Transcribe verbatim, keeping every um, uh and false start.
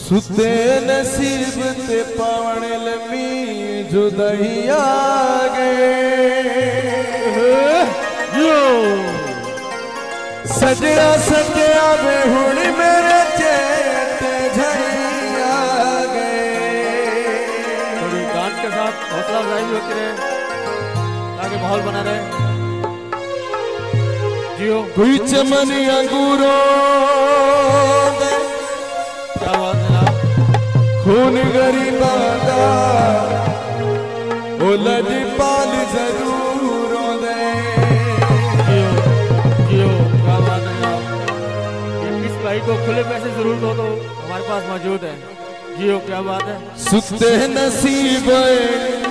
सुते नसीब ते पावण लमी जुदाइया गए यो सजना सत्या में हुण मेरे चेते झरिया गए। थोड़ी गान के साथ हौसला अफजाई होती रहे ताकि माहौल बना रहे। जियो कोई चमन अंगूरों दे क्या बात है आप खून गरीबा दा ओ लजपाल जरूर दे। जियो जियो क्या बात है आप इस भाई को खुले पैसे जरूर दो तो हमारे पास मौजूद है। जियो क्या बात है। सुते नसीब